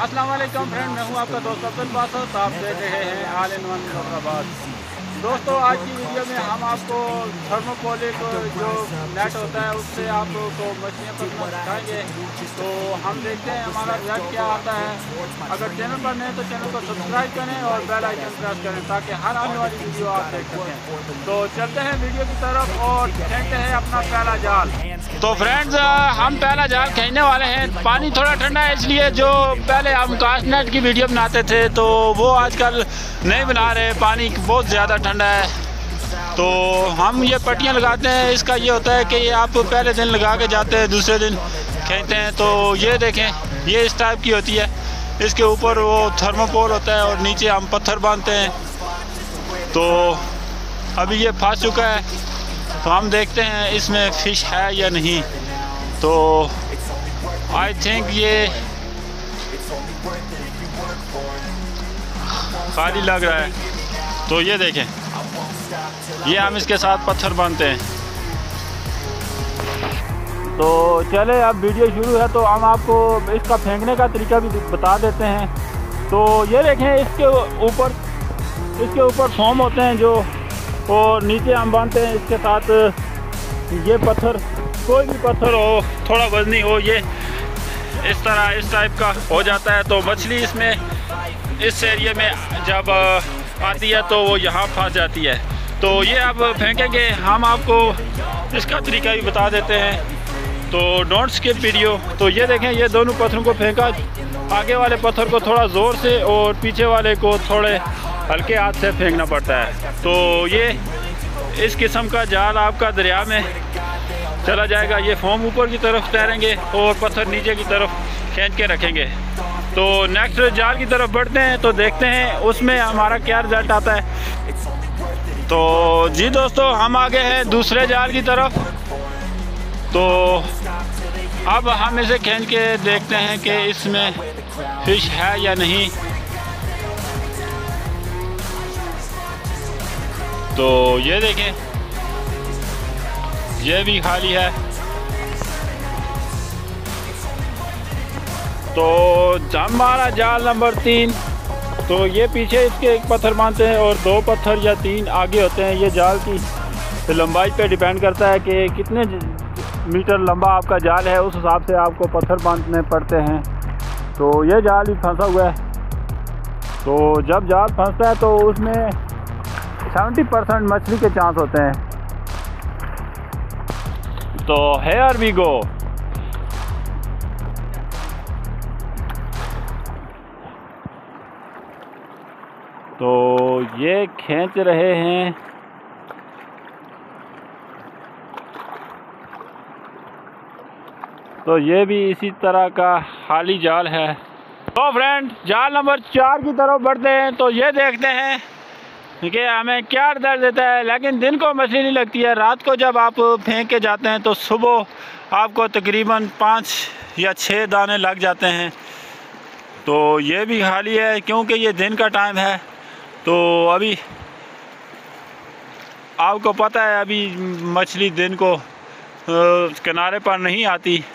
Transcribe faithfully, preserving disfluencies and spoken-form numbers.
अस्सलाम वालेकुम फ्रेंड, मैं हूं आपका दोस्त अब्दुल बासत। तो आप देख रहे हैं ऑल इन वन हैदराबाद। दोस्तों, आज की वीडियो में हम आपको थर्मोपोलिक जो नेट होता है उससे आपको मछलियाँ पकड़ना सिखाएंगे। तो हम देखते हैं हमारा रिजल्ट क्या आता है। अगर चैनल पर नए तो चैनल को सब्सक्राइब करें और बेल आइकन प्रेस करें ताकि हर आने वाली वीडियो आप देख सकें। तो चलते हैं वीडियो की तरफ और खींचते हैं अपना पहला जाल। तो फ्रेंड्स, हम पहला जाल खींचने वाले हैं। पानी थोड़ा ठंडा है, इसलिए जो पहले हम कास्ट नेट की वीडियो बनाते थे तो वो आजकल नहीं बना रहे, पानी बहुत ज़्यादा ठंडा है। तो हम ये पट्टियाँ लगाते हैं। इसका ये होता है कि ये आप पहले दिन लगा के जाते हैं, दूसरे दिन खींचते हैं। तो ये देखें, ये इस टाइप की होती है। इसके ऊपर वो थर्मोपोल होता है और नीचे हम पत्थर बांधते हैं। तो अभी ये फंस चुका है, तो हम देखते हैं इसमें फ़िश है या नहीं। तो आई थिंक ये खाली लग रहा है। तो ये देखें, ये हम इसके साथ पत्थर बांधते हैं। तो चले, अब वीडियो शुरू है तो हम आपको इसका फेंकने का तरीका भी बता देते हैं। तो ये देखें, इसके ऊपर इसके ऊपर फोम होते हैं जो, और नीचे हम बांधते हैं इसके साथ ये पत्थर। कोई भी पत्थर हो, थोड़ा वजनी हो, ये इस तरह इस टाइप का हो जाता है। तो मछली इसमें इस एरिया में जब आती है तो वो यहाँ फंस जाती है। तो ये आप फेंकेंगे, हम आपको इसका तरीका भी बता देते हैं। तो डोंट स्किप वीडियो। तो ये देखें, ये दोनों पत्थरों को फेंका। आगे वाले पत्थर को थोड़ा ज़ोर से और पीछे वाले को थोड़े हल्के हाथ से फेंकना पड़ता है। तो ये इस किस्म का जाल आपका दरिया में चला जाएगा। ये फोम ऊपर की तरफ तैरेंगे और पत्थर नीचे की तरफ खींच के रखेंगे। तो नेक्स्ट जाल की तरफ बढ़ते हैं, तो देखते हैं उसमें हमारा क्या रिज़ल्ट आता है। तो जी दोस्तों, हम आगे हैं दूसरे जाल की तरफ। तो अब हम इसे खींच के देखते हैं कि इसमें फ़िश है या नहीं। तो ये देखें, ये भी खाली है। तो हमारा जाल नंबर तीन। तो ये पीछे इसके एक पत्थर बांधते हैं और दो पत्थर या तीन आगे होते हैं। ये जाल की लंबाई पे डिपेंड करता है कि कितने मीटर लंबा आपका जाल है, उस हिसाब से आपको पत्थर बांधने पड़ते हैं। तो ये जाल भी फंसा हुआ है। तो जब जाल फंसता है तो उसमें सेवेंटी परसेंट मछली के चांस होते हैं। तो हेयर वी गो। तो ये खींच रहे हैं। तो ये भी इसी तरह का खाली जाल है। तो फ्रेंड, जाल नंबर चार की तरफ बढ़ते हैं। तो ये देखते हैं कि हमें क्या रिजल्ट देता है। लेकिन दिन को मछली नहीं लगती है, रात को जब आप फेंक के जाते हैं तो सुबह आपको तकरीबन पाँच या छः दाने लग जाते हैं। तो ये भी खाली है क्योंकि ये दिन का टाइम है। तो अभी आपको पता है, अभी मछली दिन को किनारे पर नहीं आती।